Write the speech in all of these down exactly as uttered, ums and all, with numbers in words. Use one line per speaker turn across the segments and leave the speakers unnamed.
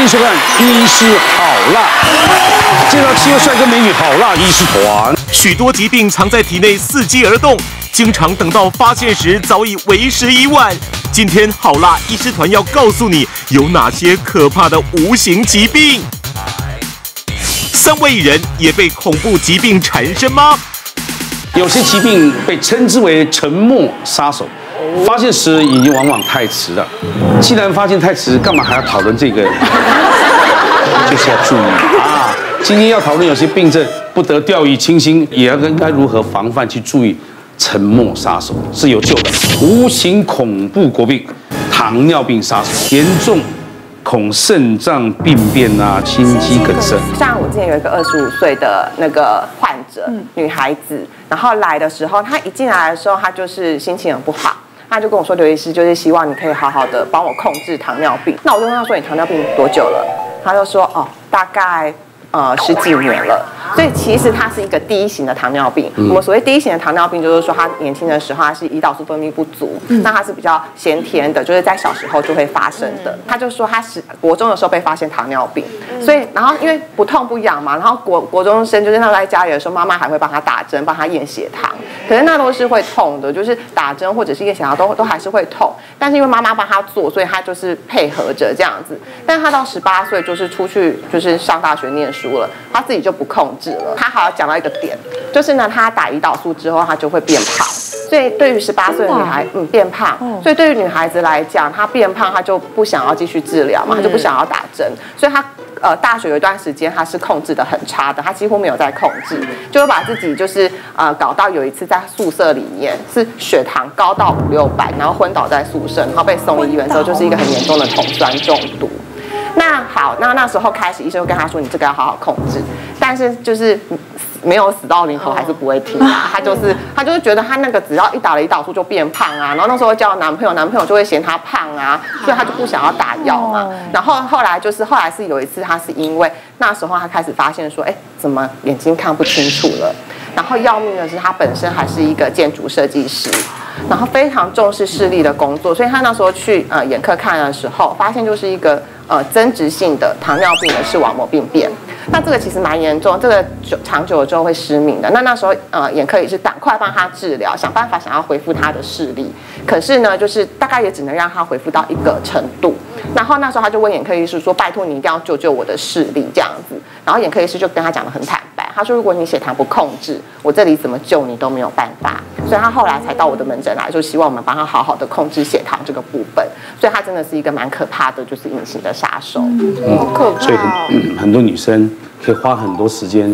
迎收看《医师好辣》，介绍七位帅哥美女好辣医师团。
许多疾病藏在体内，伺机而动，经常等到发现时早已为时已晚。今天好辣医师团要告诉你有哪些可怕的无形疾病。三位艺人也被恐怖疾病缠身吗？
有些疾病被称之为沉默杀手，发现时已经往往太迟了。既然发现太迟，干嘛还要讨论这个？就是要注意啊！今天要讨论有些病症不得掉以轻心，也要应该如何防范去注意。沉默杀手是有救的，无形恐怖国病——糖尿病杀手，严重恐肾脏病变啊，心肌梗塞。
像我之前有一个二十五岁的那个患者，嗯、女孩子，然后来的时候，她一进来的时候，她就是心情很不好，她就跟我说：“刘医师，就是希望你可以好好的帮我控制糖尿病。”那我就问她说：“你糖尿病多久了？”她就说：“哦，大概呃十几年了。”所以其实它是一个第一型的糖尿病。嗯、我们所谓第一型的糖尿病，就是说他年轻的时候他是胰岛素分泌不足，嗯、那他是比较先天的，就是在小时候就会发生的。嗯、他就说他是国中的时候被发现糖尿病，嗯、所以然后因为不痛不痒嘛，然后国国中生就是他在家里的时候，妈妈还会帮他打针，帮他验血糖，可是那都是会痛的，就是打针或者是验血糖都都还是会痛。但是因为妈妈帮他做，所以他就是配合着这样子。但是他到十八岁就是出去就是上大学念书了，他自己就不控制了。他还要讲到一个点，就是呢，他打胰岛素之后，他就会变胖。所以对于十八岁的女孩，嗯，变胖。所以对于女孩子来讲，她变胖，她就不想要继续治疗嘛，她就不想要打针。所以她呃，大学有一段时间，她是控制的很差的，她几乎没有在控制，就会把自己就是呃搞到有一次在宿舍里面是血糖高到五六百，然后昏倒在宿舍，然后被送医院之后，就是一个很严重的酮酸中毒。那好，那那时候开始，医生就跟他说：“你这个要好好控制。”但是就是没有死到临头，还是不会停啊。他就是他就是觉得他那个只要一打了胰岛素就变胖啊，然后那时候交男朋友，男朋友就会嫌他胖啊，所以他就不想要打药嘛。然后后来就是后来是有一次，他是因为那时候他开始发现说：“哎，怎么眼睛看不清楚了？”然后要命的是，他本身还是一个建筑设计师。然后非常重视视力的工作，所以他那时候去呃眼科看的时候，发现就是一个呃增殖性的糖尿病的视网膜病变。那这个其实蛮严重，这个久长久了之后会失明的。那那时候呃眼科也是赶快帮他治疗，想办法想要恢复他的视力。可是呢，就是大概也只能让他恢复到一个程度。然后那时候他就问眼科医师说：“拜托你一定要救救我的视力这样子。”然后眼科医师就跟他讲得很坦白，他说：“如果你血糖不控制，我这里怎么救你都没有办法。”所以他后来才到我的门诊来，就希望我们帮他好好的控制血糖这个部分。所以他真的是一个蛮可怕的，就是隐形的杀手。嗯，好可怕、哦。
所以很、嗯、很多女生可以花很多时间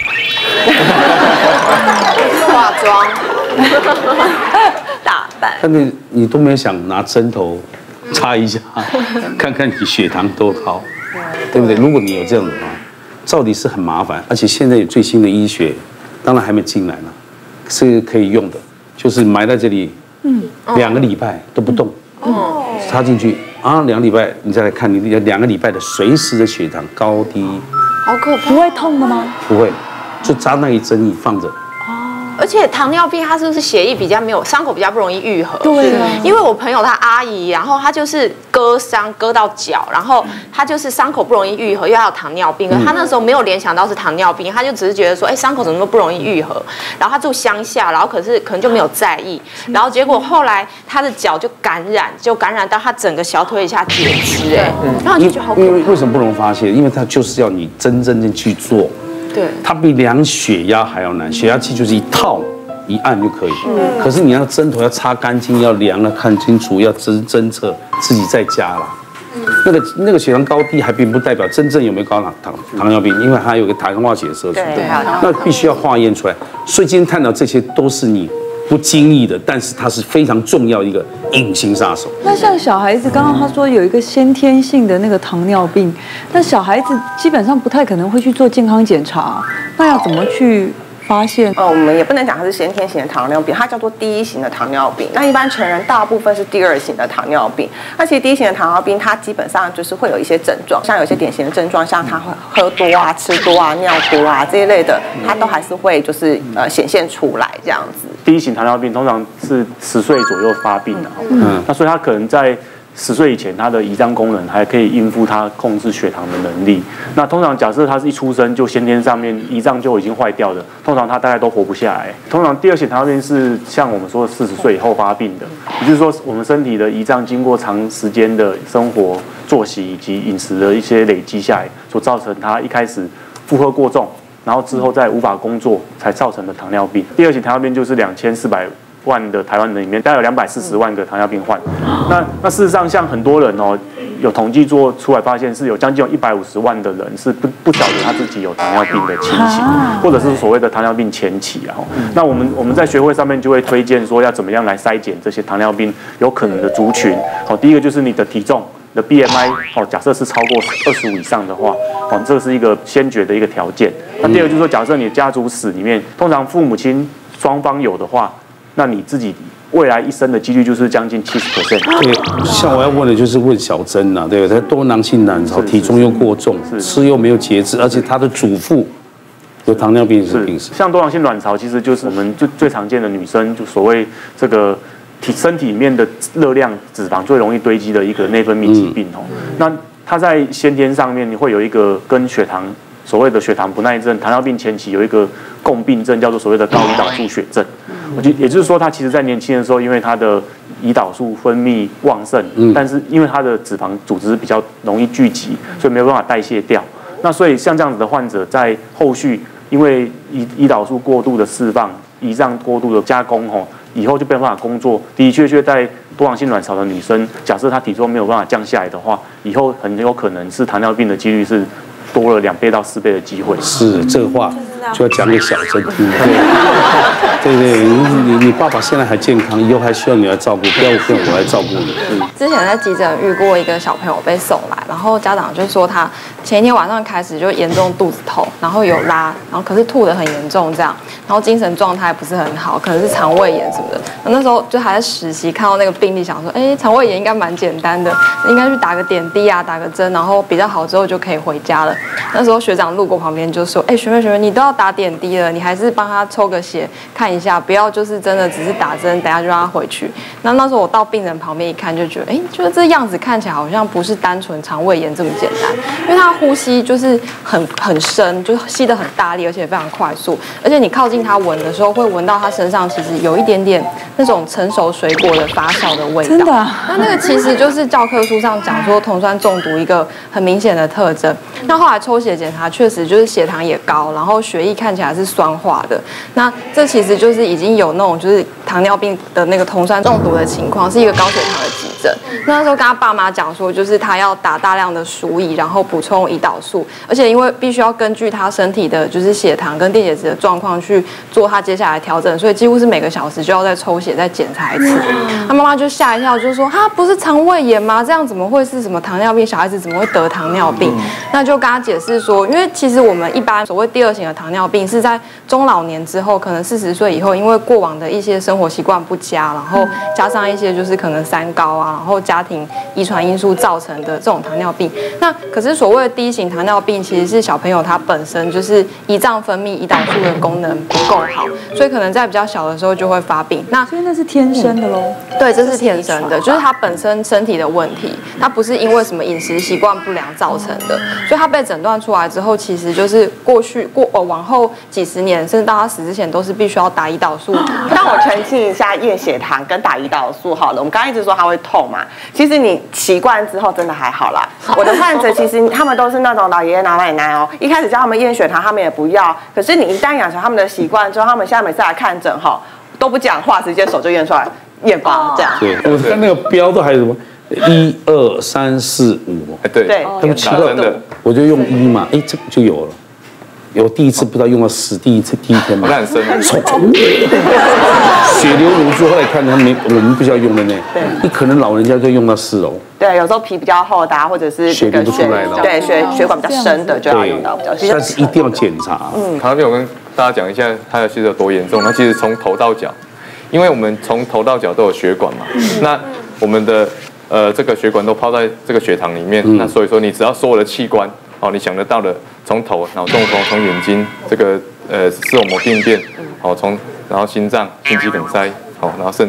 化妆、打扮，
但是你都没有想拿针头插一下，看看你血糖多高，对不对？如果你有这样的话，照理是很麻烦，而且现在有最新的医学，当然还没进来呢。是可以用的，就是埋在这里，嗯，两个礼拜都不动，哦，插进去啊，两个礼拜你再来看，你两个礼拜的随时的血糖高低，
好可怕，
不会痛的吗？
不会，就扎那一针你放着。
而且糖尿病它是不是血液比较没有伤口比较不容易愈合？
对啊，
因为我朋友他阿姨，然后他就是割伤割到脚，然后他就是伤口不容易愈合，又要有糖尿病，可是他那时候没有联想到是糖尿病，他就只是觉得说，哎，伤口怎么那么不容易愈合？然后他住乡下，然后可是可能就没有在意，然后结果后来他的脚就感染，就感染到他整个小腿以下截肢，哎，然后就觉得好可怕。
因为为什么不能发现？因为他就是要你真正的去做。
对，
它比量血压还要难，血压计就是一套一按就可以。嗯，可是你要针头要擦干净，要量了看清楚，要侦侦测，自己在家啦。嗯，那个那个血糖高低还并不代表真正有没有高糖糖糖尿病，因为它有个糖化血色素，
对，
那必须要化验出来。所以今天探讨这些都是你不经意的，但是它是非常重要一个隐形杀手。
那像小孩子，刚刚他说有一个先天性的那个糖尿病，那小孩子基本上不太可能会去做健康检查，那要怎么去发现？
呃，我们也不能讲它是先天型的糖尿病，它叫做第一型的糖尿病。那一般成人大部分是第二型的糖尿病。那其实第一型的糖尿病，它基本上就是会有一些症状，像有些典型的症状，像他会喝多啊、吃多啊、尿多啊这一类的，它都还是会就是呃显现出来这样子。
第一型糖尿病通常是十岁左右发病的，嗯，那所以他可能在十岁以前，他的胰脏功能还可以应付他控制血糖的能力。那通常假设他是一出生就先天上面胰脏就已经坏掉的，通常他大概都活不下来。通常第二型糖尿病是像我们说四十岁以后发病的，也就是说我们身体的胰脏经过长时间的生活作息以及饮食的一些累积下来，所造成他一开始负荷过重，然后之后再无法工作才造成的糖尿病。第二型糖尿病就是两千四百万的台湾人里面，大概有两百四十万个糖尿病患。那那事实上，像很多人哦，有统计做出来发现，是有将近有一百五十万的人是不不晓得他自己有糖尿病的情形，或者是所谓的糖尿病前期啊。那我们我们在学会上面就会推荐说，要怎么样来筛检这些糖尿病有可能的族群。好，第一个就是你的体重。你的 B M I 哦，假设是超过二十五以上的话，哦，这是一个先决的一个条件。那第二个就是说，假设你的家族史里面，通常父母亲双方有的话，那你自己未来一生的几率就是将近七十 percent。
对，像我要问的就是问小珍呐，对不对？她多囊性卵巢，体重又过重，吃又没有节制，而且她的祖父有糖尿病是病史。
像多囊性卵巢，其实就是我们最最常见的女生，就所谓这个。体身体里面的热量、脂肪最容易堆积的一个内分泌疾病哦。嗯、那它在先天上面，你会有一个跟血糖所谓的血糖不耐症、糖尿病前期有一个共病症，叫做所谓的高胰岛素血症。我觉得也就是说，它其实在年轻的时候，因为它的胰岛素分泌旺盛，嗯、但是因为它的脂肪组织比较容易聚集，所以没有办法代谢掉。那所以像这样子的患者，在后续因为胰胰岛素过度的释放、胰脏过度的加工哦。以后就没有办法工作，的的确确在多囊性卵巢的女生，假设她体重没有办法降下来的话，以后很有可能是糖尿病的几率是多了两倍到四倍的机会。
是这个话就要讲给小珍听。对对对，你你你爸爸现在还健康，以后还需要你来照顾，不要不要我来照顾你。
之前在急诊遇过一个小朋友被送来，然后家长就说他前一天晚上开始就严重肚子痛，然后有拉，然后可是吐得很严重这样，然后精神状态不是很好，可能是肠胃炎什么的。那时候就还在实习，看到那个病例，想说，哎，肠胃炎应该蛮简单的，应该去打个点滴啊，打个针，然后比较好之后就可以回家了。那时候学长路过旁边就说，哎，学妹学妹，你都要打点滴了，你还是帮他抽个血看一下，不要就是真的只是打针，等下就让他回去。那那时候我到病人旁边一看，就觉得，哎，就是这样子看起来好像不是单纯肠胃炎这么简单，因为他呼吸就是很很深，就吸得很大力，而且非常快速，而且你靠近他闻的时候，会闻到他身上其实有一点点那种成熟水果的发酵的味道。
真的、啊？
那那个其实就是教科书上讲说酮酸中毒一个很明显的特征。那后来抽血检查，确实就是血糖也高，然后血液看起来是酸化的。那这其实就是已经有那种就是糖尿病的那个酮酸中毒的情况，是一个高血糖的急症。那时候跟他爸妈讲说，就是他要打大量的输液，然后补充胰岛素，而且因为必须要根据他身体的就是血糖跟电解质的状况去做他接下来调整，所以几乎是每个小时就要再抽血再检查一次。他妈妈就吓一跳，就说他不是肠胃炎吗？这样怎么会是什么糖尿病？小孩子怎么会得糖尿病？那就跟他解释说，因为其实我们一般所谓第二型的糖尿病是在中老年之后，可能四十岁以后，因为过往的一些生活习惯不佳，然后加上一些就是可能三高啊，然后家庭遗传因素造成的这种糖尿病。那可是所谓的第一型糖尿病，其实是小朋友他本身就是胰脏分泌胰岛素的功能不够好，所以可能在比较小的时候就会发病。那
所以那是天生的喽？
对，这是天生的，就是他本身身体的问题，他不是因为什么饮食习惯不良造成的。所以他被诊断出来之后，其实就是过去过呃往后几十年，甚至到他死之前，都是必须要打胰岛素。
让我澄清一下，验血糖跟打胰岛素好了。我们刚刚一直说他会痛嘛，其实你习惯之后真的还好啦。我的患者其实他们都是那种老爷爷老奶奶哦，一开始叫他们验血糖，他们也不要。可是你一旦养成他们的习惯之后，他们现在每次来看诊哈都不讲话，直接手就验出来，验吧这样。
对，我看那个标都还有什么一二三四五，
对
对，
他们奇怪的，我就用一嘛，哎，这就有了。有第一次不知道用到十，第一次第一天嘛，
那很深，
血流如注。后来看他没，我们不需要用的呢。对，你可能老人家就用到四哦。
对，有时候皮比较厚的，或者是
血流都出来了。
对，血血管比较深的就要用到比较。
但是一定要检查。
嗯，糖尿病我跟大家讲一下，它的其实有多严重。它其实从头到脚，因为我们从头到脚都有血管嘛，那我们的呃这个血管都泡在这个血糖里面，那所以说你只要所有的器官。哦，你想得到的，从头、脑中风，从眼睛这个呃视网膜病变，哦，从然后心脏、心肌梗塞，哦，然后肾脏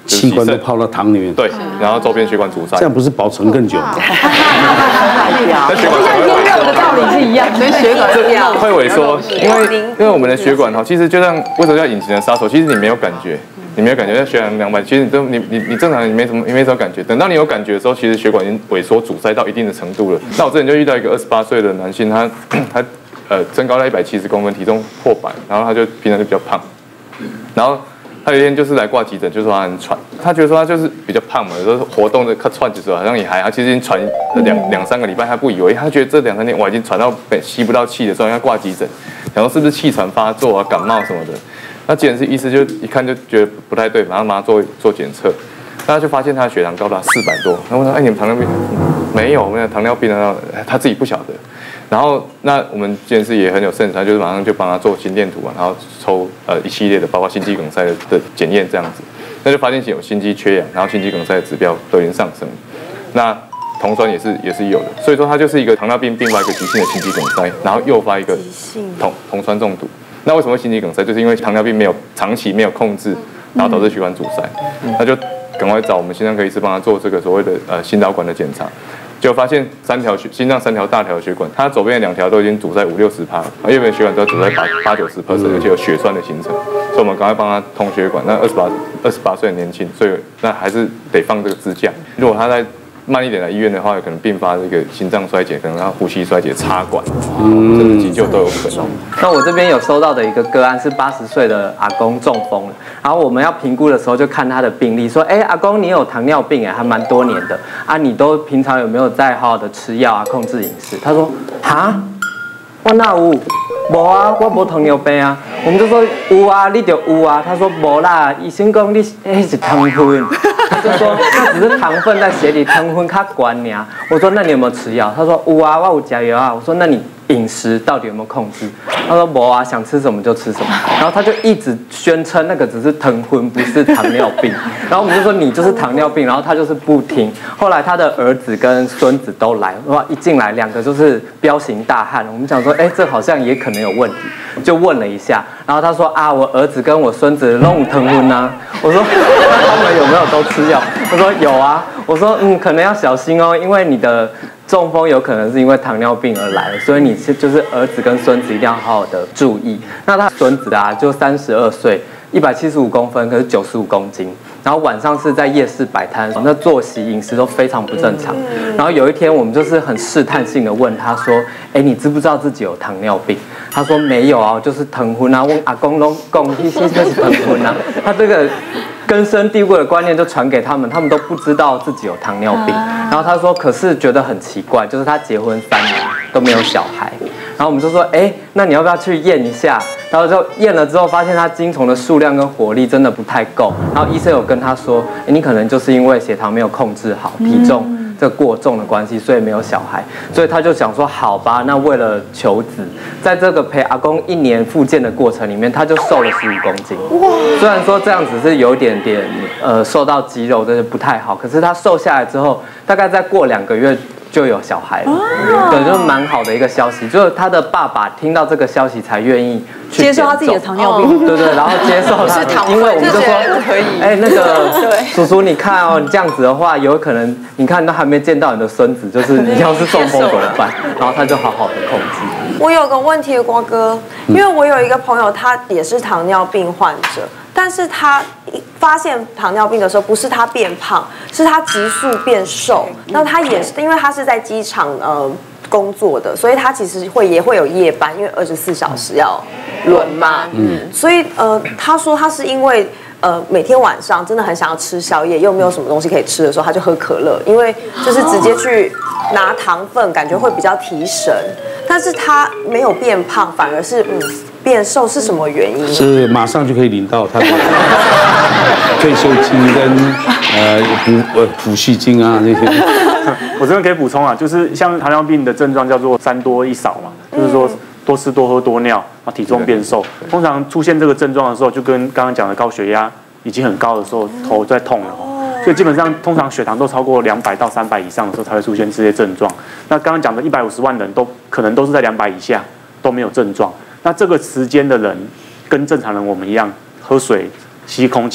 器官都泡到汤里面，
对，然后周边血管阻塞，
这样不是保存更久吗？
那血管
像婴儿的道理是一样，
所以血管这样
会萎缩，因为因为我们的血管哈，其实就像为什么叫隐形的杀手，其实你没有感觉。你没有感觉，在血氧两百，其实你都你你你正常你没什么你没什么感觉。等到你有感觉的时候，其实血管已经萎缩阻塞到一定的程度了。那我之前就遇到一个二十八岁的男性，他他呃身高在一百七十公分，体重破百，然后他就平常就比较胖，然后他有一天就是来挂急诊，就说他很喘，他觉得说他就是比较胖嘛，有时候活动的喘的时候好像也还好，其实已经喘两两三个礼拜，他不以为，他觉得这两三天我已经喘到吸不到气的时候，要挂急诊，然后是不是气喘发作啊、感冒什么的。那急诊室医师就一看就觉得不太对，马上马上做做检测，大家就发现他的血糖高达四百多。然后问他：“哎，你们糖尿病？”没有，没有糖尿病啊，他自己不晓得。然后那我们急诊室也很有 sense， 他就是马上就帮他做心电图啊，然后抽呃一系列的，包括心肌梗塞的的检验这样子，那就发现有心肌缺氧，然后心肌梗塞的指标都已经上升。那酮酸也是也是有的，所以说它就是一个糖尿病并发一个急性的心肌梗塞，然后诱发一个酮酮酸中毒。那为什么会心肌梗塞？就是因为糖尿病没有长期没有控制，然后导致血管阻塞，那就赶快找我们心脏科医师帮他做这个所谓的呃心导管的检查，结果发现三条血心脏三条大条血管，它左边的两条都已经阻塞五六十趴，右边的血管都要阻塞八八九十 percent， 而且有血栓的形成，所以我们赶快帮他通血管。那二十八二十八岁的年轻，所以那还是得放这个支架。如果他在慢一点来医院的话，有可能并发这个心脏衰竭，可能要呼吸衰竭、插管，甚至急救都有可能。
那我这边有收到的一个个案是八十岁的阿公中风了，然后我们要评估的时候就看他的病历，说，哎，阿公你有糖尿病哎，还蛮多年的啊，你都平常有没有在好好的吃药啊，控制饮食？他说，哈，我哪有？无啊，我无糖尿病啊。我们就说有啊，你就有啊。他说无啦，医生讲你迄是糖分，他就说那只是糖分在血里，糖分较高尔。我说那你有没有吃药？他说有啊，我有吃药啊。我说那你饮食到底有没有控制？他说无啊，想吃什么就吃什么。然后他就一直宣称那个只是糖分，不是糖尿病。然后我们就说你就是糖尿病，然后他就是不听。后来他的儿子跟孙子都来，哇，一进来两个就是彪形大汉。我们想说，哎，这好像也可能有问题，就问了一下。然后他说啊，我儿子跟我孙子都有糖分啊。我说他们有没有都吃药？他说有啊。我说嗯，可能要小心哦，因为你的中风有可能是因为糖尿病而来的，所以你是就是儿子跟孙子一定要好好的注意。那他孙子啊，就三十二岁，一百七十五公分，可是九十五公斤。然后晚上是在夜市摆摊，那作息饮食都非常不正常。然后有一天我们就是很试探性的问他说：“哎，你知不知道自己有糖尿病？”他说：“没有啊，就是糖分啊，问阿公拢讲，这些就是糖分啊。”他这个根深蒂固的观念就传给他们，他们都不知道自己有糖尿病。然后他说：“可是觉得很奇怪，就是他结婚三年都没有小孩。”然后我们就说：“哎，那你要不要去验一下？”然后就验了之后，发现他精虫的数量跟活力真的不太够。然后医生有跟他说：“哎，你可能就是因为血糖没有控制好，体重这个过重的关系，所以没有小孩。”所以他就想说：“好吧，那为了求子，在这个陪阿公一年复健的过程里面，他就瘦了十五公斤。哇！虽然说这样子是有点点呃瘦到肌肉，但是不太好。可是他瘦下来之后，大概再过两个月就有小孩了，哦、对，就是蛮好的一个消息。就是他的爸爸听到这个消息才愿意去
接受他自己的糖尿病，
哦、对对，然后接受他，因为我们就说
可以，
哎，那个叔叔，你看哦，你这样子的话，有可能你看都还没见到你的孙子，就是你要是中风怎么办？然后他就好好的控制。
我有个问题，瓜哥，因为我有一个朋友，他也是糖尿病患者。但是他发现糖尿病的时候，不是他变胖，是他急速变瘦。那他也是因为他是在机场呃工作的，所以他其实会也会有夜班，因为二十四小时要轮嘛。嗯，所以呃他说他是因为呃每天晚上真的很想要吃宵夜，又没有什么东西可以吃的时候，他就喝可乐，因为就是直接去拿糖分，感觉会比较提神。但是他没有变胖，反而是嗯。变瘦是什么原因？
是马上就可以领到他的退休金跟呃补呃补恤金啊那些。
我这边可以补充啊，就是像糖尿病的症状叫做三多一少嘛，就是说多吃多喝多尿，啊体重变瘦。通常出现这个症状的时候，就跟刚刚讲的高血压已经很高的时候，头在痛了。所以基本上，通常血糖都超过两百到三百以上的时候，才会出现这些症状。那刚刚讲的一百五十万人都可能都是在两百以下，都没有症状。那这个时间的人跟正常人我们一样，喝水、吸空气、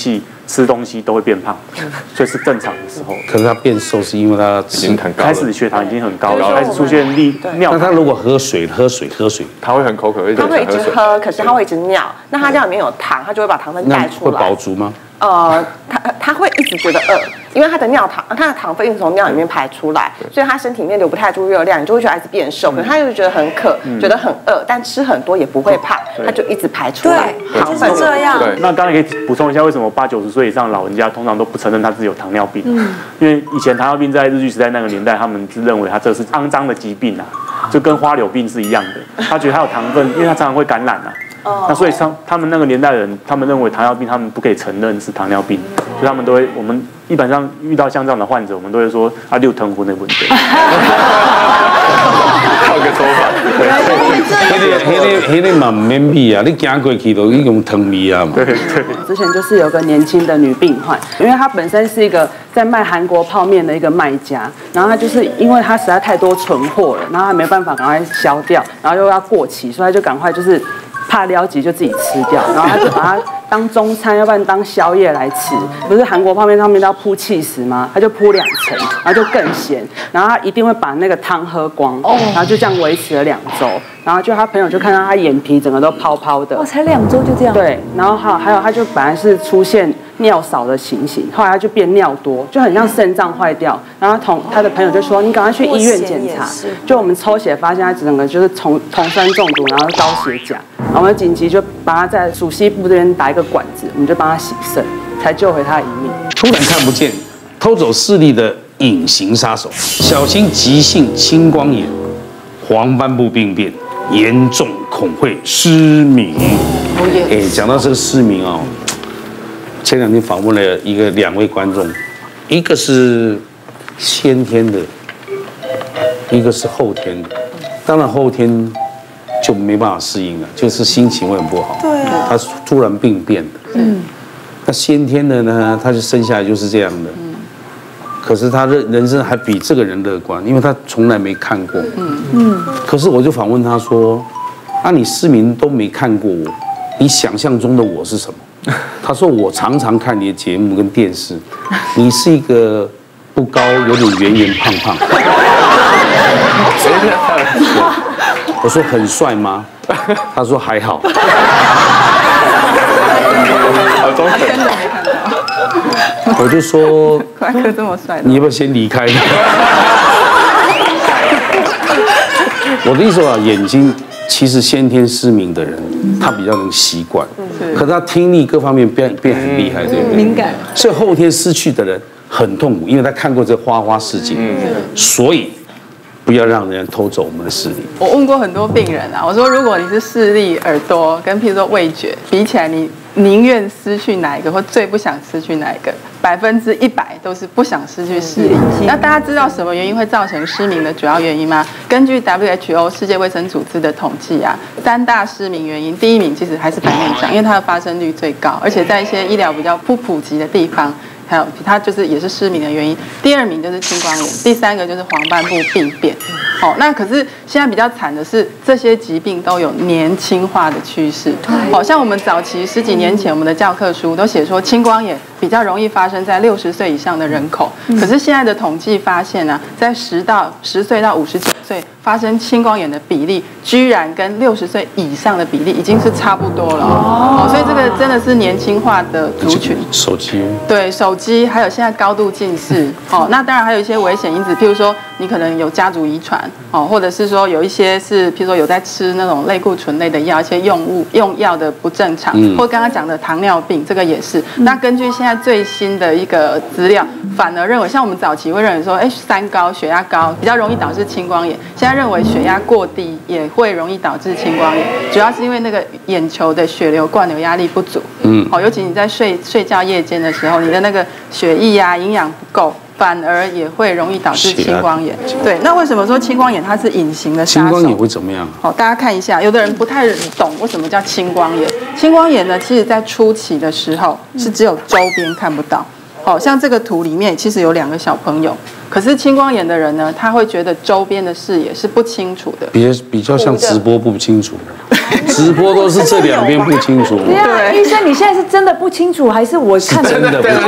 吃东西都会变胖，所以是正常的时候。
可是他变瘦是因为他
已经很高了，
开始血糖已经很高了，开始出现利尿。
那他如果喝水、喝水、喝水，
他会很口渴，
他会一直喝，可是他会一直尿。那他尿里面有糖，他就会把糖分带出来。
会饱足吗？
呃，他他会一直觉得饿，因为他的尿糖，他的糖分一直从尿里面排出来，所以他身体里面留不太住热量，你就会觉得他一直变瘦。可是他又觉得很渴，觉得很饿，但吃很多也不会胖，他就一直排出来糖分
这样。
那刚刚也可以补充一下，为什么八九十岁以上老人家通常都不承认他自己有糖尿病？嗯，因为以前糖尿病在日据时代那个年代，他们是认为他这是肮脏的疾病啊，就跟花柳病是一样的。他觉得他有糖分，因为他常常会感染啊。那所以他他们那个年代的人，他们认为糖尿病，他们不可以承认是糖尿病，所以他们都会，我们一般上遇到像这样的患者，我们都会说啊，六疼昏的问题。
换个说法，
迄个、迄个、迄个嘛唔免比啊，你行过去都已经疼味啊嘛。
对对。
之前就是有个年轻的女病患，因为她本身是一个在卖韩国泡面的一个卖家，然后她就是因为她实在太多存货了，然后她没办法赶快销掉，然后又要过期，所以她就赶快就是。怕撩急就自己吃掉，然后他就把它当中餐，要不然当宵夜来吃。不是韩国泡面上面都要铺起司吗？他就铺两层，然后就更咸。然后他一定会把那个汤喝光，然后就这样维持了两周。然后就他朋友就看到他眼皮整个都泡泡的，
哇，才两周就这样。
对，然后还有还有他就本来是出现尿少的情形，后来他就变尿多，就很像肾脏坏掉。然后同他的朋友就说：“你赶快去医院检查。”就我们抽血发现他整个就是酮酮酸中毒，然后高血钾。然后我们紧急就帮他在属膝部这边打一个管子，我们就帮他洗肾，才救回他的一命。
突然看不见，偷走视力的隐形杀手，小心急性青光眼、黄斑部病变，严重恐会失明。哎，讲到这个失明哦，前两天访问了一个两位观众，一个是先天的，一个是后天的。当然后天就没办法适应了，就是心情会很不好。
对啊，
他突然病变的。嗯，那先天的呢，他就生下来就是这样的。嗯，可是他人人生还比这个人乐观，因为他从来没看过。嗯嗯。可是我就访问他说：“啊，你失明都没看过我，你想象中的我是什么？”他说：“我常常看你的节目跟电视，你是一个不高，有点圆圆胖胖。”我说很帅吗？他说还好。我就说，
快哥这么帅，
你要不要先离开？我的意思啊，眼睛其实先天失明的人，他比较能习惯，可他听力各方面变变很厉害，对不对？
敏感。
所以后天失去的人很痛苦，因为他看过这花花世界，所以。不要让人偷走我们的视力。
我问过很多病人啊，我说如果你是视力、耳朵跟譬如说味觉比起来，你宁愿失去哪一个，或最不想失去哪一个？百分之一百都是不想失去视力。那大家知道什么原因会造成失明的主要原因吗？根据 W H O 世界卫生组织的统计啊，三大失明原因，第一名其实还是白内障，因为它的发生率最高，而且在一些医疗比较不普及的地方。还有它就是也是失明的原因，第二名就是青光眼，第三个就是黄斑部病变。哦，那可是现在比较惨的是，这些疾病都有年轻化的趋势。好、哦、像我们早期十几年前，我们的教科书都写说青光眼比较容易发生在六十岁以上的人口，可是现在的统计发现呢、啊，在十到十岁到五十九岁发生青光眼的比例，居然跟六十岁以上的比例已经是差不多了。哦，所以这个真的是年轻化的族群。
手机
对手机，还有现在高度近视。哦，那当然还有一些危险因子，譬如说你可能有家族遗传，哦，或者是说有一些是譬如说有在吃那种类固醇类的药，一些用物用药的不正常，嗯、或刚刚讲的糖尿病，这个也是。嗯、那根据现在最新的一个资料，反而认为，像我们早期会认为说，哎，三高、血压高比较容易导致青光眼，现在认为血压过低也会容易导致青光眼，主要是因为那个眼球的血流灌流压力不足。嗯，好、哦，尤其你在睡睡觉夜间的时候，你的那个血液啊营养不够。反而也会容易导致青光眼。对，那为什么说青光眼它是隐形的杀手？
青光眼会怎么样？
好，大家看一下，有的人不太懂为什么叫青光眼。青光眼呢，其实在初期的时候是只有周边看不到。好、哦、像这个图里面其实有两个小朋友，可是青光眼的人呢，他会觉得周边的视野是不清楚的，
比比较像直播不清楚。 直播都是这两边不清楚。
对啊，医生，你现在是真的不清楚，还是我看
真的不清楚？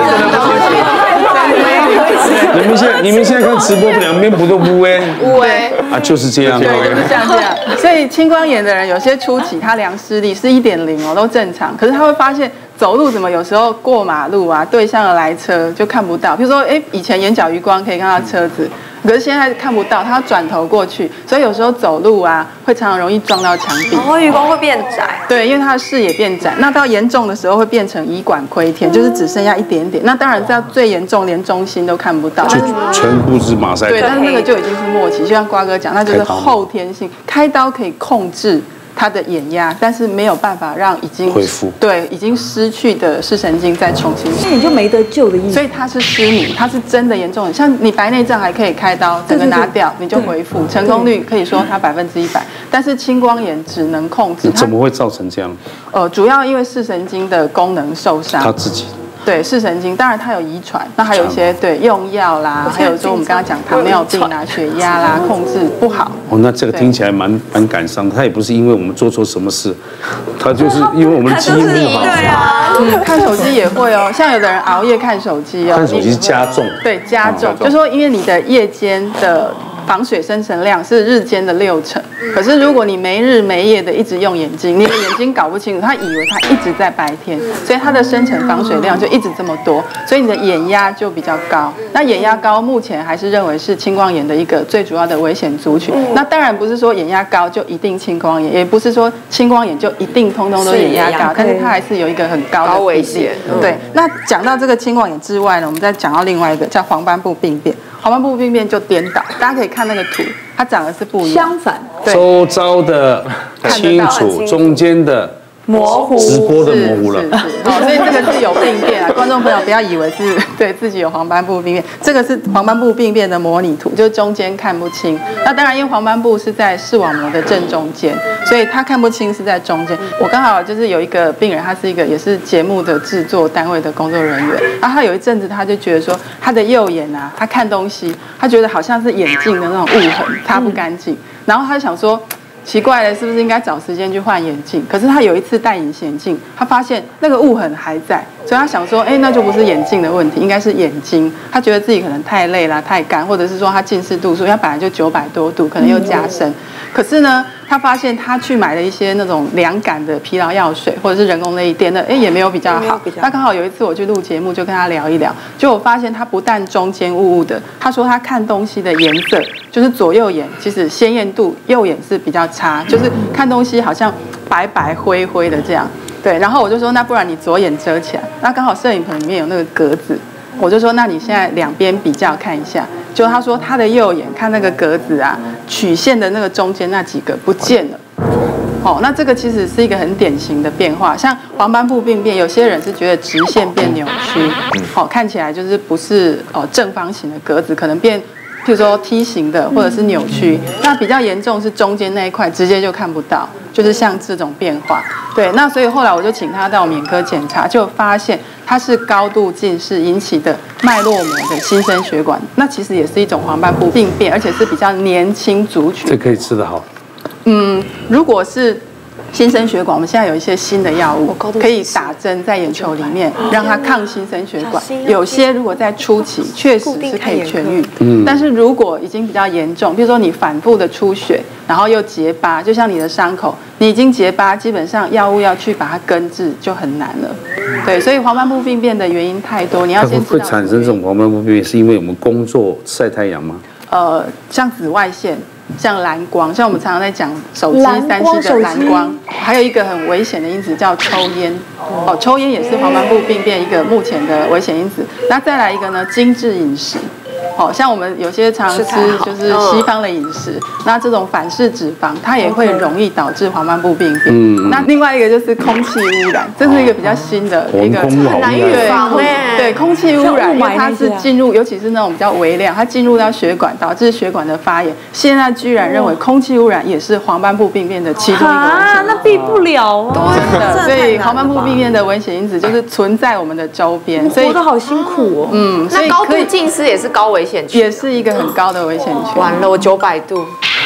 你们现在你们现在看直播，两边不都不哎？
乌哎
啊，就是这样。
对，就是像这样。所以青光眼的人，有些初期他量视力是一点零哦，都正常，可是他会发现。走路怎么有时候过马路啊，对向的来车就看不到。比如说，哎，以前眼角余光可以看到车子，可是现在看不到，他要转头过去，所以有时候走路啊，会常常容易撞到墙壁。
然后余光会变窄。
对，因为他的视野变窄，那到严重的时候会变成乙管窥天，就是只剩下一点点。那当然，在最严重，连中心都看不到，
就全部是马赛克。
对，但是那个就已经是末期，就像瓜哥讲，那就是后天性，开刀可以控制。他的眼压，但是没有办法让已经
恢复，
对已经失去的视神经再重新，
那你就没得救的意思。
所以他是失明，他是真的严重的。像你白内障还可以开刀，整个拿掉你就恢复，成功率可以说它百分之一百。但是青光眼只能控制，
怎么会造成这样？
呃，主要因为视神经的功能受伤，
他自己。
对视神经，当然它有遗传，那还有一些对用药啦，还有说我们刚刚讲糖尿病啦、血压啦控制不好。
哦，那这个听起来蛮蛮感伤的。他也不是因为我们做错什么事，他就是因为我们基因不好。
对啊，
看手机也会哦，像有的人熬夜看手机哦，
看手机加重。
对，加重，就说因为你的夜间的防水生成量是日间的六成，可是如果你没日没夜的一直用眼睛，你的眼睛搞不清楚，他以为他一直在白天，所以它的生成防水量就一直这么多，所以你的眼压就比较高。那眼压高目前还是认为是青光眼的一个最主要的危险族群。那当然不是说眼压高就一定青光眼，也不是说青光眼就一定通通都眼压高，但是它还是有一个很高的
高危险。
对，那讲到这个青光眼之外呢，我们再讲到另外一个叫黄斑部病变。黄斑部病变就颠倒，大家可以看那个图，它长得是不一样，
相反，
周遭的清楚，中间的
模糊，
直播的模糊了。
好，所以这个是有病变啊，观众朋友不要以为是对自己有黄斑部病变，这个是黄斑部病变的模拟图，就是中间看不清。那当然，因为黄斑部是在视网膜的正中间，所以他看不清是在中间。我刚好就是有一个病人，他是一个也是节目的制作单位的工作人员，然后他有一阵子他就觉得说，他的右眼啊，他看东西，他觉得好像是眼镜的那种雾痕，擦不干净，然后他就想说。奇怪了，是不是应该找时间去换眼镜？可是他有一次戴隐形眼镜，他发现那个雾痕还在，所以他想说，哎，那就不是眼镜的问题，应该是眼睛。他觉得自己可能太累啦、太干，或者是说他近视度数，他本来就九百多度，可能又加深。可是呢，他发现他去买了一些那种凉感的疲劳药水，或者是人工泪垫的，哎，也没有比较好。那刚好有一次我去录节目，就跟他聊一聊，就我发现他不但中间雾雾的，他说他看东西的颜色，就是左右眼其实鲜艳度，右眼是比较差，就是看东西好像白白灰灰的这样。对，然后我就说，那不然你左眼遮起来。那刚好摄影棚里面有那个格子，我就说，那你现在两边比较看一下。就他说他的右眼看那个格子啊，曲线的那个中间那几个不见了。哦，那这个其实是一个很典型的变化，像黄斑部病变，有些人是觉得直线变扭曲，哦，看起来就是不是哦正方形的格子，可能变。譬如说梯形的或者是扭曲，那比较严重是中间那一块直接就看不到，就是像这种变化。对，那所以后来我就请他到眼科检查，就发现他是高度近视引起的脉络膜的新生血管，那其实也是一种黄斑部病变，而且是比较年轻族群。
这可以吃得好。
嗯，如果是新生血管，我们现在有一些新的药物可以打针在眼球里面，让它抗新生血管。有些如果在初期确实是可以痊愈，嗯，但是如果已经比较严重，比如说你反复的出血，然后又结疤，就像你的伤口，你已经结疤，基本上药物要去把它根治就很难了。对，所以黄斑部病变的原因太多，你要先知道
会产生这种黄斑部病变，是因为我们工作晒太阳吗？
呃，像紫外线。像蓝光，像我们常常在讲手机三 C 的蓝光，还有一个很危险的因子叫抽烟。哦，抽烟也是黄斑部病变一个目前的危险因子。那再来一个呢，精致饮食。哦，像我们有些常吃就是西方的饮食，那这种反式脂肪，它也会容易导致黄斑部病变。嗯，那另外一个就是空气污染，这是一个比较新的一个
很难预防哎。
对，空气污染，因为它是进入，尤其是那种比较微量，它进入到血管，导致血管的发炎。现在居然认为空气污染也是黄斑部病变的其中一个危险因子。
那避不了哦。
真的，所以黄斑部病变的危险因子就是存在我们的周边，所以
活得好辛苦哦。
嗯，
那高度近视也是高危险区，
也是一个很高的危险区。
完了，我九百度。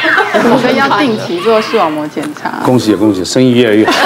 所以要定期做视网膜检查。
恭喜恭喜，生意越来越好。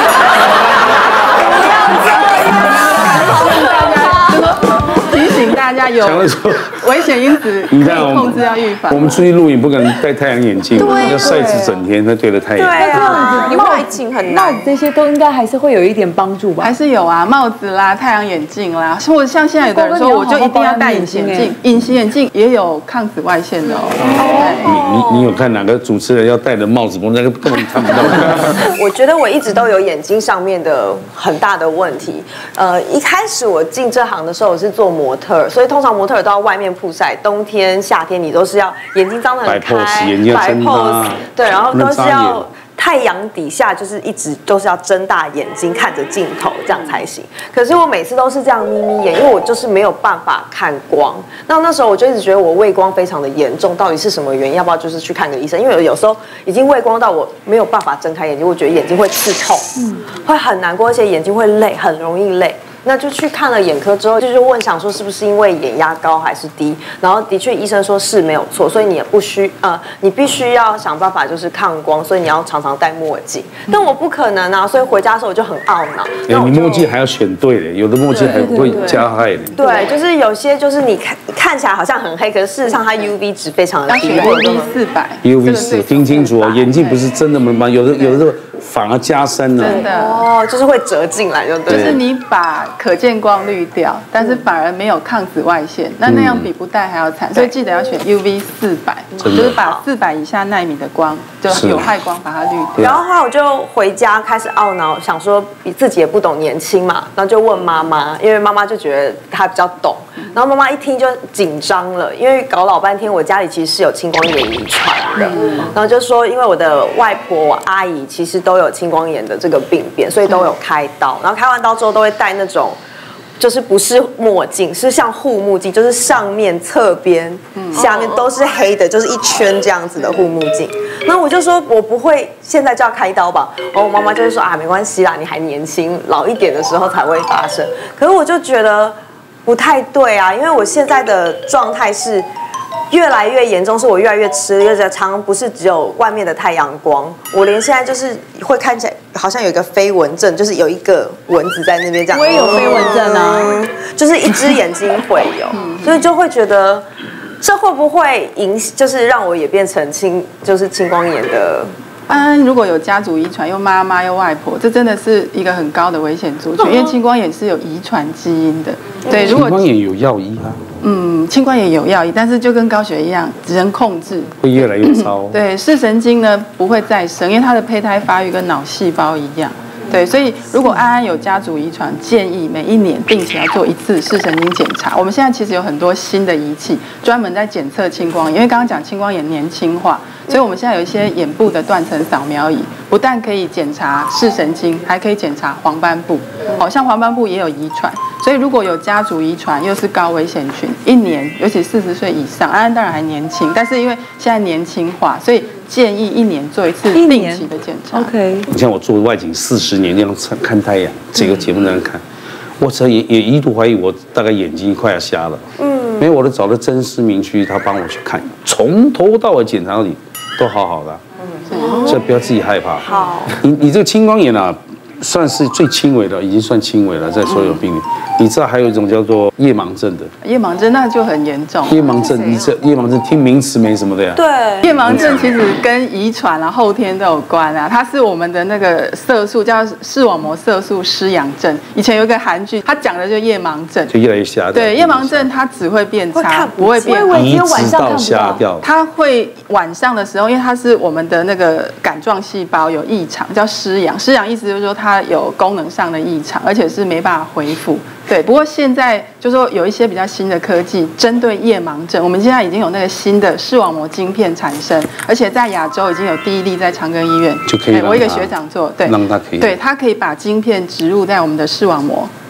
提醒大家有危险因子可以控制要预防。
我们出去露营不可能戴太阳眼镜，要晒一整天才对着太阳。
对啊，你外景很难。
帽子这些都应该还是会有一点帮助吧？
还是有啊，帽子啦、太阳眼镜啦，或者像现在有的人说，我就一定要戴隐形眼镜，隐形眼镜也有抗紫外线的哦。
你你你有看哪个主持人要戴的帽子？我那个根本看不到。
我觉得我一直都有眼睛上面的很大的问题。呃，一开始我进这行的时候，我是做模特，所以通常模特都要外面曝晒，冬天、夏天你都是要眼睛张得很开，
摆 pose， 眼睛要睁大，
对，然后都是要太阳底下，就是一直都是要睁大眼睛看着镜头，这样才行。可是我每次都是这样眯眯眼，因为我就是没有办法看光。那那时候我就一直觉得我畏光非常的严重，到底是什么原因？要不要就是去看个医生？因为有时候已经畏光到我没有办法睁开眼睛，我觉得眼睛会刺痛，嗯，会很难过，而且眼睛会累，很容易累。那就去看了眼科之后，就是问想说是不是因为眼压高还是低，然后的确医生说是没有错，所以你也不需呃，你必须要想办法就是抗光，所以你要常常戴墨镜。但我不可能啊，所以回家的时候我就很懊恼。
哎，你墨镜还要选对的，有的墨镜还会加害的。
对，就是有些就是你看看起来好像很黑，可是事实上它 U V 值非常的低。
U V 四百
U V 四，听清楚哦，眼镜不是真的吗？有的有的时候反而加深了。
真的
哦，就是会折进来，就对。
就是你把可见光滤掉，但是反而没有抗紫外线，那那样比不戴还要惨。所以记得要选 U V 四百，就是把四百以下纳米的光，就有害光把它滤掉。
然后后来我就回家开始懊恼，想说自己也不懂年轻嘛，然后就问妈妈，因为妈妈就觉得她比较懂。然后妈妈一听就紧张了，因为搞老半天，我家里其实是有青光眼遗传的，然后就说因为我的外婆、我阿姨其实都有青光眼的这个病变，所以都有开刀，然后开完刀之后都会戴那种。就是不是墨镜，是像护目镜，就是上面、侧边、下面都是黑的，就是一圈这样子的护目镜。然后我就说，我不会现在就要开刀吧？然后我妈妈就会说啊，没关系啦，你还年轻，老一点的时候才会发生。可是我就觉得不太对啊，因为我现在的状态是。越来越严重，是我越来越吃力，而且常不是只有外面的太阳光，我连现在就是会看起来好像有一个飞蚊症，就是有一个蚊子在那边这样。
我也有飞蚊症啊，
嗯、就是一只眼睛会有，所以就会觉得这会不会影，就是让我也变成青，就是青光眼的。
安安如果有家族遗传，又妈妈又外婆，这真的是一个很高的危险族群，因为青光眼是有遗传基因的。对，如果
青光眼有药医啊。
嗯，青光眼有药医，但是就跟高血一样，只能控制，
会越来越糟。
对，视神经呢不会再生，因为它的胚胎发育跟脑细胞一样。对，所以如果安安有家族遗传，建议每一年定期要做一次视神经检查。我们现在其实有很多新的仪器，专门在检测青光眼，因为刚刚讲青光眼年轻化，所以我们现在有一些眼部的断层扫描仪，不但可以检查视神经，还可以检查黄斑部。好像黄斑部也有遗传，所以如果有家族遗传，又是高危险群，一年尤其四十岁以上，安安当然还年轻，但是因为现在年轻化，所以建议一年做一次定期的检查。
OK。
你像我做外景四十年，那样看太阳，这个节目那样看，我这也也一度怀疑我大概眼睛快要瞎了。嗯。没有，我都找了真视明区，他帮我去看，从头到尾检查到底都好好的。嗯。所以不要自己害怕。
好。
你你这个青光眼啊。算是最轻微的，已经算轻微了，在所有病里。你知道还有一种叫做夜盲症的，
夜盲症那就很严重。
夜盲症，你这夜盲症听名词没什么的呀。
对，
夜盲症其实跟遗传啊、后天都有关啊。它是我们的那个色素叫视网膜色素失养症。以前有一个韩剧，它讲的就是夜盲症，
就越来越瞎掉。
对，夜盲症它只会变差，不会变好，
一直到瞎掉。
它会晚上的时候，因为它是我们的那个杆状细胞有异常，叫失养。失养意思就是说它有功能上的异常，而且是没办法恢复。对，不过现在就说有一些比较新的科技，针对夜盲症，我们现在已经有那个新的视网膜晶片产生，而且在亚洲已经有第一例在长庚医院，
就可以。
我一个学长做，对，
让他可以，
对，他可以把晶片植入在我们的视网膜，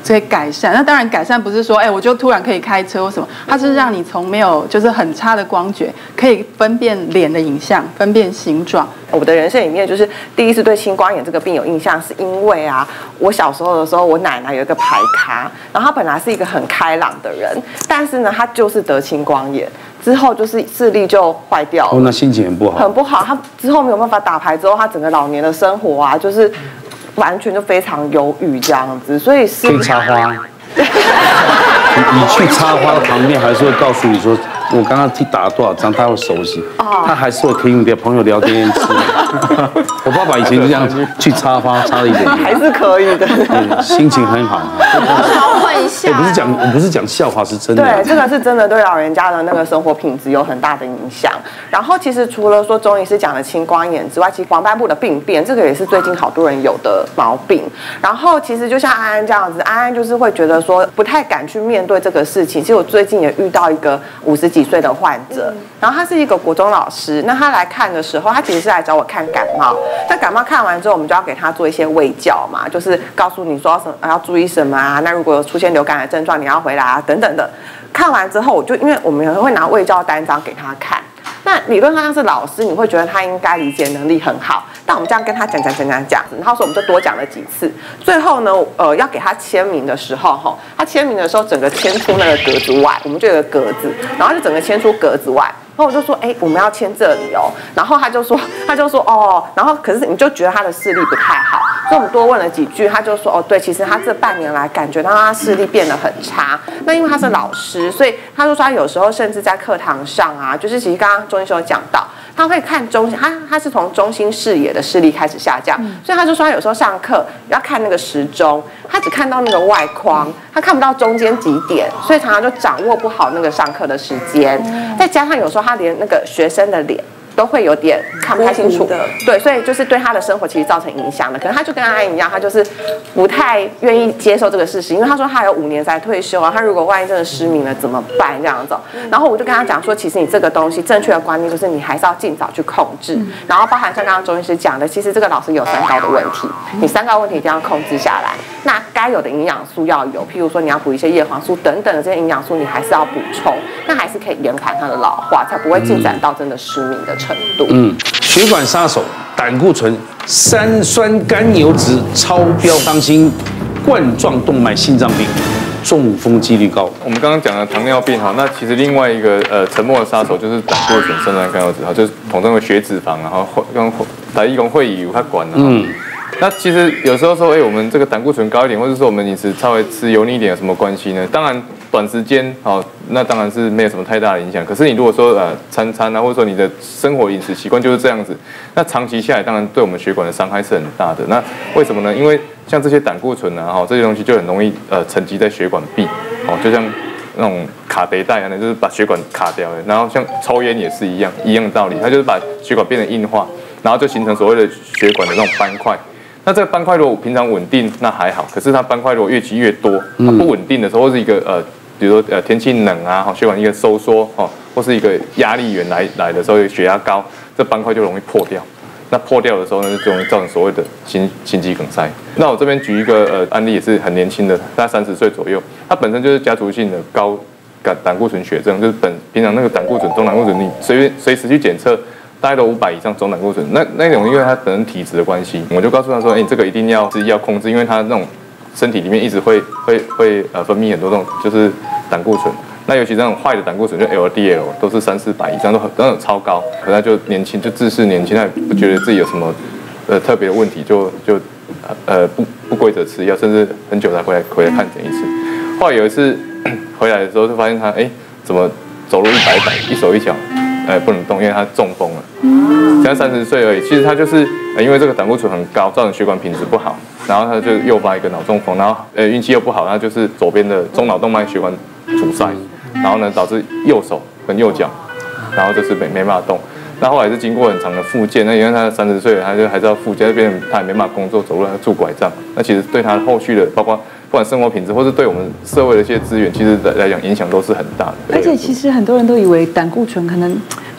可以改善。那当然改善不是说，哎，我就突然可以开车或什么，它是让你从没有就是很差的光觉，可以分辨脸的影像，分辨形状。
我的人生里面，就是第一次对青光眼这个病有印象，是因为啊，我小时候的时候，我奶奶有一个牌咖，然后她本来是一个很开朗的人，但是呢，她就是得青光眼，之后就是视力就坏掉了。
哦，那心情很不好。
很不好，她之后没有办法打牌，之后她整个老年的生活啊，就是完全就非常忧郁这样子，所以是
可以插花。你去插花的旁边，还是会告诉你说，我刚刚打了多少张，他会熟悉，哦、他还是会可以跟朋友聊天吃。我爸爸以前就这样去插花，插了一点点，
还是可以的，
对，心情很好。
好很像，
我不是讲，我不是讲笑话，是真的。
对，这个是真的，对老人家的那个生活品质有很大的影响。然后其实除了说中医师讲的青光眼之外，其实黄斑部的病变，这个也是最近好多人有的毛病。然后其实就像安安这样子，安安就是会觉得说不太敢去面对这个事情。其实我最近也遇到一个五十几岁的患者，然后他是一个国中老师，那他来看的时候，他其实是来找我看感冒。那感冒看完之后，我们就要给他做一些卫教嘛，就是告诉你说什么要注意什么啊，那如果有出现流感的症状，你要回来啊等等的。看完之后，我就因为我们会拿卫教单张给他看。那理论上是老师，你会觉得他应该理解能力很好，但我们这样跟他讲讲讲讲讲，然后说我们就多讲了几次，最后呢，呃，要给他签名的时候，哈，他签名的时候整个签出那个格子外，我们就有个格子，然后就整个签出格子外。然后我就说，哎，我们要签这里哦。然后他就说，他就说，哦。然后可是你就觉得他的视力不太好，所以我们多问了几句，他就说，哦，对，其实他这半年来感觉到他视力变得很差。那因为他是老师，所以他就说他有时候甚至在课堂上啊，就是其实刚刚钟医师有讲到，他会看中他他是从中心视野的视力开始下降，嗯、所以他就说他有时候上课要看那个时钟，他只看到那个外框，他看不到中间几点，所以常常就掌握不好那个上课的时间，再加上有时候他连那个学生的脸都会有点看不太清楚，对，所以就是对他的生活其实造成影响的。可能他就跟安安一样，他就是不太愿意接受这个事实，因为他说他有五年才退休啊，他如果万一真的失明了怎么办这样子？然后我就跟他讲说，其实你这个东西正确的观念就是你还是要尽早去控制，然后包含像刚刚钟医师讲的，其实这个老师有三高的问题，你三高问题一定要控制下来。那该有的营养素要有，譬如说你要补一些叶黄素等等的这些营养素，你还是要补充，那还是可以延缓它的老化，才不会进展到真的失明的程度。
嗯，血管杀手胆固醇、三酸甘油脂超标，当心冠状动脉心脏病，中风几率高。
我们刚刚讲的糖尿病哈，那其实另外一个呃沉默的杀手就是胆固醇、三酸甘油脂哈，就是统称为血脂肪，然后跟台语讲会议有它管的。嗯。那其实有时候说，哎，我们这个胆固醇高一点，或者说我们饮食稍微吃油腻一点，有什么关系呢？当然，短时间好，那当然是没有什么太大的影响。可是你如果说呃餐餐啊，或者说你的生活饮食习惯就是这样子，那长期下来，当然对我们血管的伤害是很大的。那为什么呢？因为像这些胆固醇啊，哈这些东西就很容易呃沉积在血管壁，哦，就像那种卡带带啊，就是把血管卡掉了。然后像抽烟也是一样，一样的道理，它就是把血管变得硬化，然后就形成所谓的血管的那种斑块。那这个斑块如果平常稳定，那还好。可是它斑块如果越积越多，它不稳定的时候，或是一个呃，比如说呃天气冷啊，血管一个收缩哦，或是一个压力源来来的时候，血压高，这斑块就容易破掉。那破掉的时候呢，就容易造成所谓的心心肌梗塞。那我这边举一个呃案例，也是很年轻的，大概三十岁左右，他本身就是家族性的高胆胆固醇血症，就是本平常那个胆固醇、总胆固醇，你随随时去检测。大概都五百以上总胆固醇，那那种因为他本身体质的关系，我就告诉他说，哎、欸，你这个一定要是要控制，因为他那种身体里面一直会会会呃分泌很多这种就是胆固醇，那尤其这种坏的胆固醇，就 L D L 都是三四百以上，都很都很超高，可他就年轻就自视年轻，他也不觉得自己有什么呃特别的问题，就就呃不不规则吃药，甚至很久才回来回来看诊一次。后来有一次回来的时候，就发现他哎、欸、怎么走路一摆一摆，一手一脚。呃，不能动，因为他中风了，现在三十岁而已。其实他就是、呃、因为这个胆固醇很高，造成血管品质不好，然后他就诱发一个脑中风，然后呃运气又不好，他就是左边的中脑动脉血管阻塞，然后呢导致右手跟右脚，然后就是没没办法动。那后来是经过很长的复健，那因为他三十岁了，他就还是要复健，那边他也没办法工作，走路还拄拐杖。那其实对他后续的，包括不管生活品质，或是对我们社会的一些资源，其实来讲影响都是很大的。
而且其实很多人都以为胆固醇可能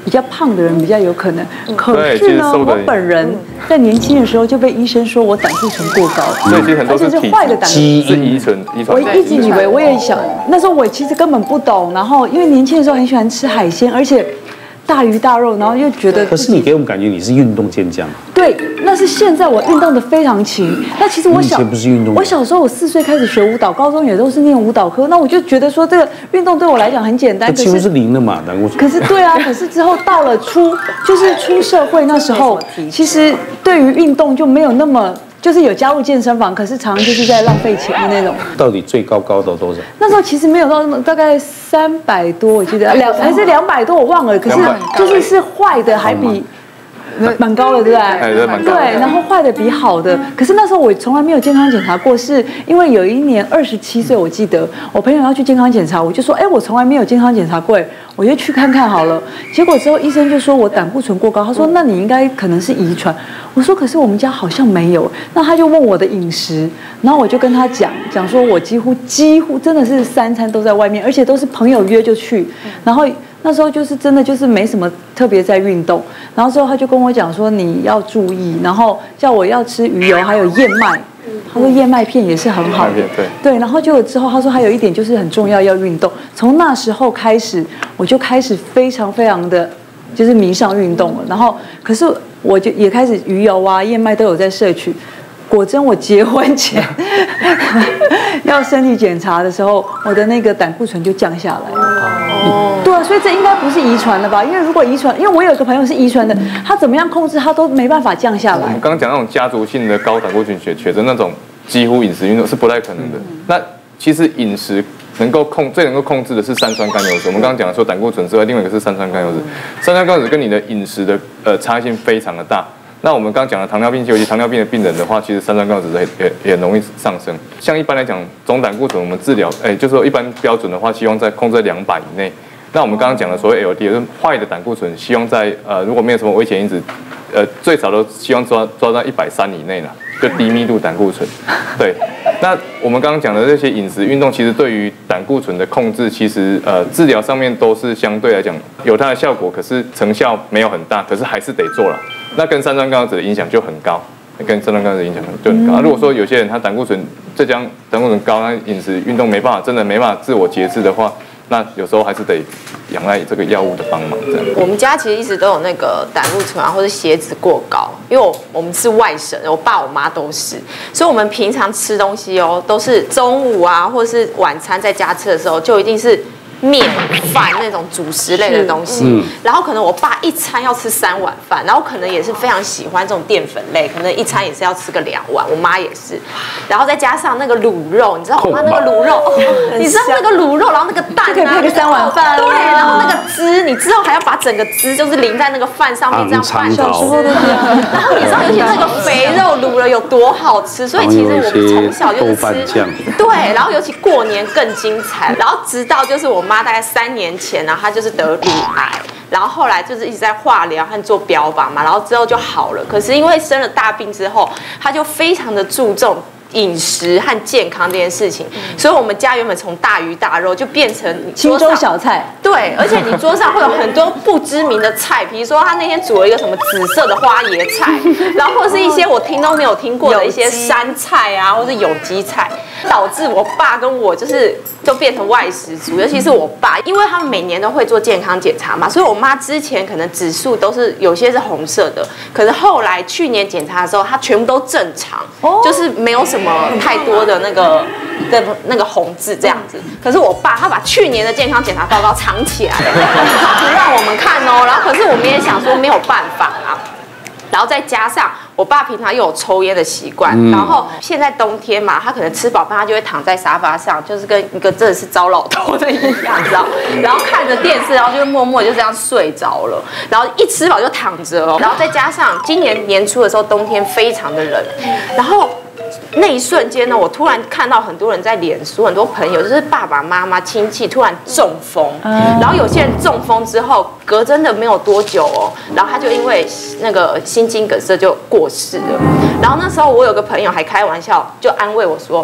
比较胖的人比较有可能。可
对
是呢，
其实瘦的
我本人在年轻的时候就被医生说我胆固醇过高，
所以其实很多是
而且是
体
坏的胆固醇。
是遗传遗传。
我一直以为我也想，那时候我其实根本不懂，然后因为年轻的时候很喜欢吃海鲜，而且大鱼大肉，然后又觉得。
可是你给我们感觉你是运动健将。
对，那是现在我运动的非常勤。那其实我小，
不是运动。
我小时候我四岁开始学舞蹈，高中也都是念舞蹈科，那我就觉得说这个运动对我来讲很简单。
几乎是零的嘛，胆固醇。
可是对啊，可是之后到了出就是出社会那时候，其实对于运动就没有那么。就是有加入健身房，可是常常就是在浪费钱的那种。
到底最高高到多少？
那时候其实没有到那么，大概三百多，我记得两还是两百多，我忘了。可是就是是坏的还比。蛮高的，对不对？
哎，对，蛮高的。
对，然后坏的比好的。可是那时候我从来没有健康检查过，是因为有一年二十七岁，我记得我朋友要去健康检查，我就说，哎，我从来没有健康检查过，我就去看看好了。结果之后医生就说我胆固醇过高，他说那你应该可能是遗传。我说可是我们家好像没有。那他就问我的饮食，然后我就跟他讲讲说我几乎几乎真的是三餐都在外面，而且都是朋友约就去，然后。那时候就是真的就是没什么特别在运动，然后之后他就跟我讲说你要注意，然后叫我要吃鱼油还有燕麦，他说燕麦片也是很好的，
对
对，然后就之后他说还有一点就是很重要要运动，从那时候开始我就开始非常非常的就是迷上运动了，然后可是我就也开始鱼油啊燕麦都有在摄取。果真，我结婚前要身体检查的时候，我的那个胆固醇就降下来了。哦，对啊，所以这应该不是遗传的吧？因为如果遗传，因为我有一个朋友是遗传的，他怎么样控制他都没办法降下来。
我们刚刚讲那种家族性的高胆固醇血血症那种几乎饮食运动是不太可能的。嗯、那其实饮食能够控最能够控制的是三酸甘油脂。我们刚刚讲说胆固醇之外，另外一个是三酸甘油脂。三酸甘油脂跟你的饮食的呃差异性非常的大。那我们刚刚讲的糖尿病，尤其糖尿病的病人的话，其实三酸甘油脂也也也容易上升。像一般来讲，总胆固醇我们治疗，哎，就是说一般标准的话，希望在控制在两百以内。那我们刚刚讲的所谓 L D L 就是坏的胆固醇，希望在呃如果没有什么危险因子，呃最少都希望抓抓在一百三以内啦，就低密度胆固醇。对，那我们刚刚讲的这些饮食、运动，其实对于胆固醇的控制，其实呃治疗上面都是相对来讲有它的效果，可是成效没有很大，可是还是得做了。那跟三酸甘油脂的影响就很高，跟三酸甘油脂的影响就很高。那如果说有些人他胆固醇这将胆固醇高，他饮食运动没办法，真的没办法自我节制的话，那有时候还是得仰赖这个药物的帮忙。这样。
我们家其实一直都有那个胆固醇啊，或者血脂过高，因为我我们是外省，我爸我妈都是，所以我们平常吃东西哦，都是中午啊，或者是晚餐在家吃的时候，就一定是。面饭那种主食类的东西，嗯、然后可能我爸一餐要吃三碗饭，然后可能也是非常喜欢这种淀粉类，可能一餐也是要吃个两碗，我妈也是，然后再加上那个卤肉，你知道我妈那个卤肉，哦、你知道那个卤肉，然后那个蛋、啊、
就可以配个三碗饭，
对，然后那个汁，你知道还要把整个汁就是淋在那个饭上面这样拌，
小时候都这样，
然后你知道尤其那个肥肉卤了有多好吃，所以其实我们从小就是吃，对，然后尤其过年更精彩，然后直到就是我妈大概三年前呢，她就是得乳癌，然后后来就是一直在化疗和做标靶嘛，然后之后就好了。可是因为生了大病之后，她就非常的注重饮食和健康这件事情，所以我们家原本从大鱼大肉就变成
清粥小菜。
对，而且你桌上会有很多不知名的菜，比如说他那天煮了一个什么紫色的花椰菜，然后或者是一些我听都没有听过的一些山菜啊，或是有机菜，导致我爸跟我就是就变成外食族，尤其是我爸，因为他们每年都会做健康检查嘛，所以我妈之前可能指数都是有些是红色的，可是后来去年检查的时候，它全部都正常，就是没有什么。什么太多的那个的那个红字这样子，可是我爸他把去年的健康检查报告藏起来，不让我们看哦。然后可是我们也想说没有办法啊，然后再加上我爸平常又有抽烟的习惯，嗯、然后现在冬天嘛，他可能吃饱饭他就会躺在沙发上，就是跟一个真的是糟老头的一样，知道？然后看着电视，然后就默默就这样睡着了，然后一吃饱就躺着哦。然后再加上今年年初的时候，冬天非常的冷，然后。那一瞬间呢，我突然看到很多人在脸书，很多朋友就是爸爸妈妈亲戚突然中风，嗯、然后有些人中风之后，隔真的没有多久哦，然后他就因为那个心肌梗塞就过世了。然后那时候我有个朋友还开玩笑，就安慰我说：“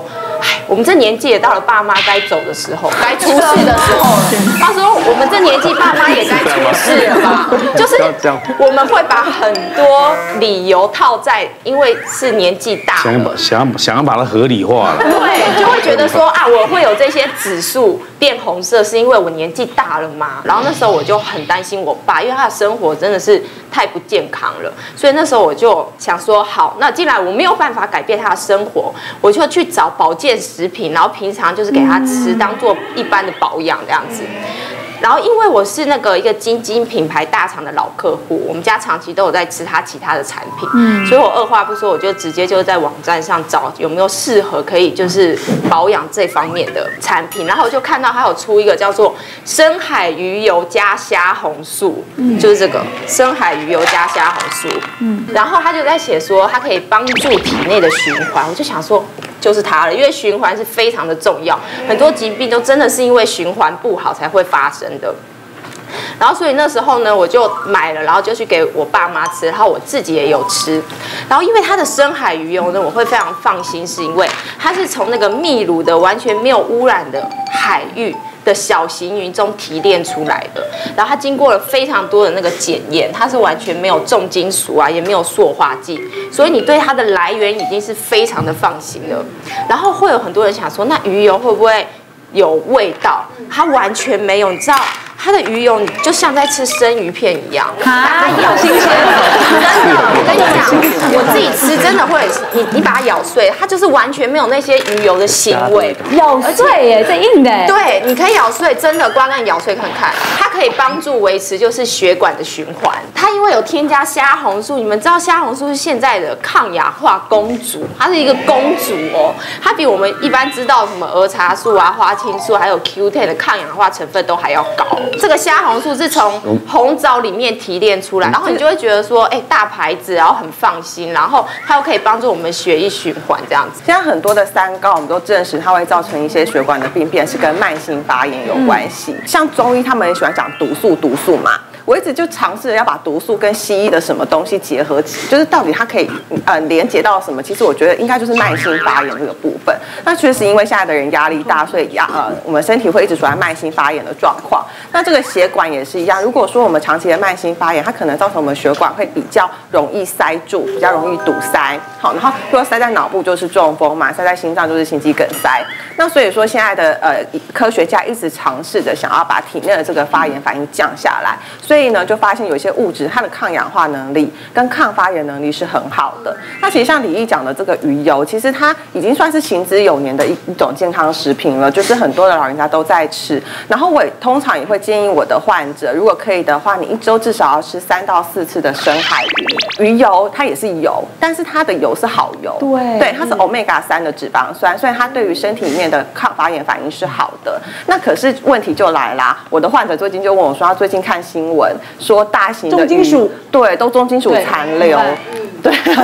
哎，我们这年纪也到了爸妈该走的时候，该出事的时候了。他说我们这年纪爸妈也该出事了吧？就是我们会把很多理由套在，因为是年纪大了，
想把想想要把它合理化了。
对，就会觉得说啊，我会有这些指数变红色，是因为我年纪大了嘛？然后那时候我就很担心我爸，因为他的生活真的是太不健康了，所以那时候我就想说，好，那既然我没有办法改变他的生活，我就去找保健食品，然后平常就是给他吃，当做一般的保养这样子。然后因为我是那个一个金金品牌大厂的老客户，我们家长期都有在吃他其他的产品，嗯，所以我二话不说，我就直接就在网站上找有没有适合可以就是保养这方面的产品，然后我就看到他有出一个叫做深海鱼油加虾红素，嗯，就是这个深海鱼油加虾红素，嗯，然后他就在写说它可以帮助体内的循环，我就想说。就是它了，因为循环是非常的重要，很多疾病都真的是因为循环不好才会发生的。然后所以那时候呢，我就买了，然后就去给我爸妈吃，然后我自己也有吃。然后因为它的深海鱼油呢，我会非常放心，是因为它是从那个秘鲁的完全没有污染的海域的小型鱼中提炼出来的，然后它经过了非常多的那个检验，它是完全没有重金属啊，也没有塑化剂，所以你对它的来源已经是非常的放心了。然后会有很多人想说，那鱼油会不会有味道？它完全没有，你知道。它的鱼油，你就像在吃生鱼片一样，啊，咬新鲜，真的，我跟你讲，我自己吃真的会，你你把它咬碎，它就是完全没有那些鱼油的腥味，
咬碎耶，这硬的，
对，你可以咬碎，真的，瓜干咬碎看看，它可以帮助维持就是血管的循环。它因为有添加虾红素，你们知道虾红素是现在的抗氧化公主，它是一个公主哦，它比我们一般知道什么儿茶素啊、花青素还有 Q 十 的抗氧化成分都还要高。这个虾红素是从红枣里面提炼出来，然后你就会觉得说，哎，大牌子，然后很放心，然后它又可以帮助我们血液循环这样子。
现在很多的三高，我们都证实它会造成一些血管的病变，是跟慢性发炎有关系。嗯、像中医他们也喜欢讲毒素，毒素嘛。我一直就尝试着要把毒素跟西医的什么东西结合起，就是到底它可以呃连接到什么？其实我觉得应该就是慢性发炎这个部分。那确实因为现在的人压力大，所以压呃我们身体会一直处在慢性发炎的状况。那这个血管也是一样，如果说我们长期的慢性发炎，它可能造成我们血管会比较容易塞住，比较容易堵塞。好，然后如果塞在脑部就是中风嘛，塞在心脏就是心肌梗塞。那所以说现在的呃科学家一直尝试着想要把体内的这个发炎反应降下来，所以。所以呢，就发现有些物质它的抗氧化能力跟抗发炎能力是很好的。那其实像李毅讲的这个鱼油，其实它已经算是行之有年的一一种健康食品了，就是很多的老人家都在吃。然后我也通常也会建议我的患者，如果可以的话，你一周至少要吃三到四次的深海鱼。鱼油它也是油，但是它的油是好油，对，对，它是 omega 三的脂肪酸，所以它对于身体里面的抗发炎反应是好的。那可是问题就来啦，我的患者最近就问我说，他最近看新闻。说大型的
重金属，
对，都重金属残留，对，对，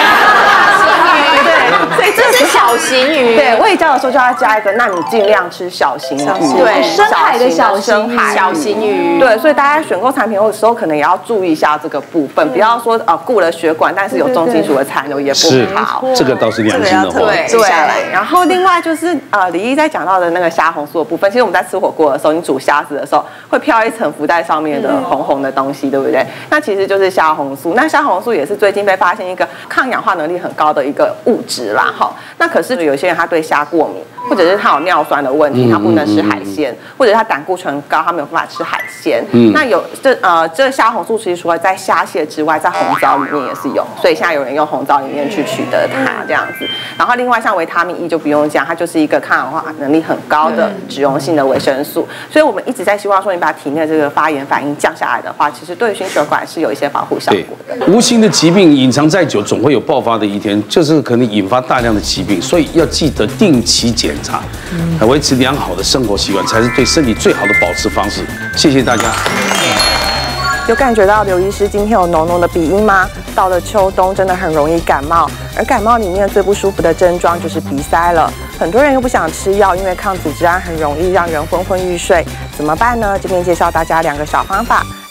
所以这是小型鱼。
对，喂教的时候就要加一个，那你尽量吃小型鱼，
对，
深海的小型
海
小型鱼。
对，所以大家选购产品的时候，可能也要注意一下这个部分，不要说呃顾了血管，但是有重金属的残留也不好。
这个倒是良心的话。
对对。然后另外就是呃李毅在讲到的那个虾红素的部分，其实我们在吃火锅的时候，你煮虾子的时候会飘一层浮在上面的红红的东西，对不对？那其实就是虾红素。那虾红素也是最近被发现一个抗氧化能力很高的一个物质啦，哈。那可是有些人他对虾过敏，或者是他有尿酸的问题，他不能吃海鲜，或者他胆固醇高，他没有办法吃海鲜。嗯、那有这呃这虾红素其实除了在虾蟹之外，在红枣里面也是有，所以现在有人用红枣里面去取得它这样子。然后另外像维他命 E 就不用讲，它就是一个抗氧化能力很高的脂溶性的维生素。所以我们一直在希望说，你把体内这个发炎反应降下来的话，其实对心血管是有一些保护效果的。
无形的疾病隐藏再久，总会有爆发的一天，就是可能引发大量的疾病，所以要记得定期检查，来维持良好的生活习惯，才是对身体最好的保持方式。谢谢大家。
有感觉到刘医师今天有浓浓的鼻音吗？到了秋冬真的很容易感冒，而感冒里面最不舒服的症状就是鼻塞了。很多人又不想吃药，因为抗组织胺很容易让人昏昏欲睡，怎么办呢？这边介绍大家两个小方法。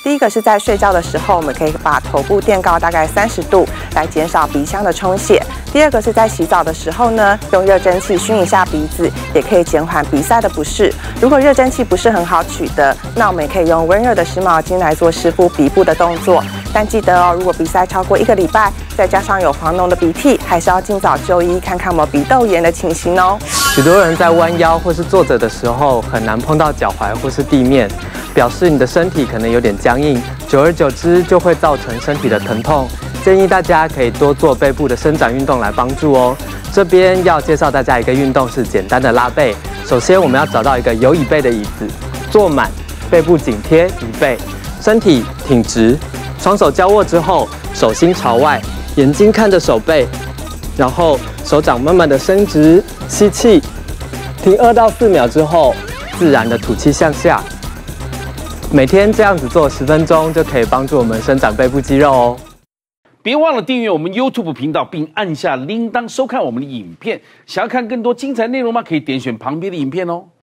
第一个是在睡觉的时候，我们可以把头部垫高大概三十度，来减少鼻腔的充血。第二个是在洗澡的时候呢，用热蒸汽熏一下鼻子，也可以减缓鼻塞的不适。如果热蒸汽不是很好取得，那我们也可以用温热的湿毛巾来做湿敷鼻部的动作。但记得哦，如果鼻塞超过一个礼拜，再加上有黄脓的鼻涕，还是要尽早就医，看看有没有鼻窦炎的情形哦。
许多人在弯腰或是坐着的时候，很难碰到脚踝或是地面，表示你的身体可能有点僵硬，久而久之就会造成身体的疼痛。建议大家可以多做背部的伸展运动来帮助哦。这边要介绍大家一个运动是简单的拉背。首先我们要找到一个有椅背的椅子，坐满，背部紧贴椅背，身体挺直，双手交握之后，手心朝外，眼睛看着手背，然后手掌慢慢的伸直，吸气，停二到四秒之后，自然的吐气向下。每天这样子做十分钟，就可以帮助我们伸展背部肌肉哦。
别忘了订阅我们 YouTube 频道，并按下铃铛收看我们的影片。想要看更多精彩内容吗？可以点选旁边的影片哦。